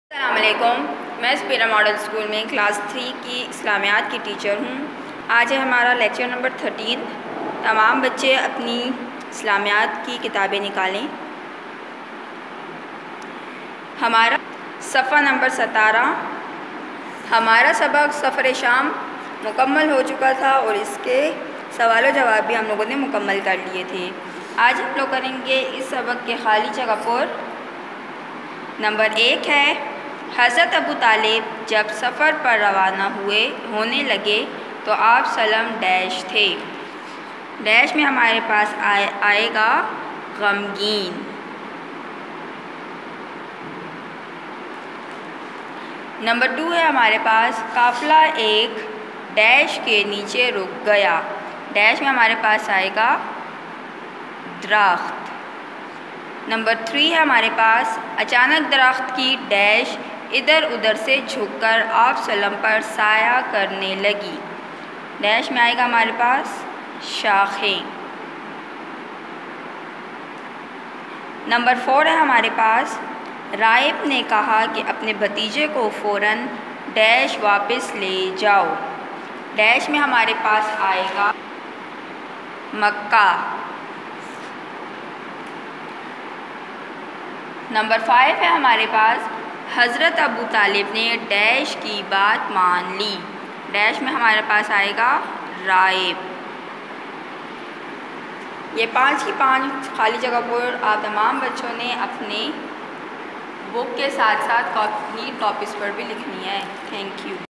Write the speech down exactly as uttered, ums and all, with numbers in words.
السلام علیکم، میں سپیرا ماڈل اسکول میں کلاس تھری کی اسلامیات کی ٹیچر ہوں۔ آج ہے ہمارا لیکچر نمبر تھرٹین۔ تمام بچے اپنی اسلامیات کی کتابیں نکالیں۔ ہمارا صفحہ نمبر ستارہ، ہمارا سبق سفر شام مکمل ہو چکا تھا اور اس کے سوال و جواب بھی ہم لوگوں نے مکمل کر لیے تھے۔ آج ہم لوگ کریں گے اس سبق کے خالی جگہ پر۔ نمبر ایک ہے، حضرت ابو طالب جب سفر پر روانہ ہوئے ہونے لگے تو آپ سلم ڈیش تھے۔ ڈیش میں ہمارے پاس آئے, آئے گا غمگین۔ نمبر ٹو ہے ہمارے پاس، قافلہ ایک ڈیش کے نیچے رک گیا۔ ڈیش میں ہمارے پاس آئے گا درخت۔ نمبر تھری ہے ہمارے پاس، اچانک درخت کی ڈیش ادھر ادھر سے جھک کر آپ سلم پر سایہ کرنے لگی۔ ڈیش میں آئے گا ہمارے پاس شاخیں۔ نمبر فور ہے ہمارے پاس، رائب نے کہا کہ اپنے بھتیجے کو فوراً ڈیش واپس لے جاؤ۔ ڈیش میں ہمارے پاس آئے گا مکہ۔ نمبر فائیو ہے ہمارے پاس، حضرت ابو طالب نے ڈیش کی بات مان لی۔ ڈیش میں ہمارے پاس آئے گا رائب۔ یہ پانچ کی پانچ خالی جگہ پر آپ تمام بچوں نے اپنے بک کے ساتھ ساتھ نیٹ کاپیز پر بھی لکھنی ہے۔ Thank you.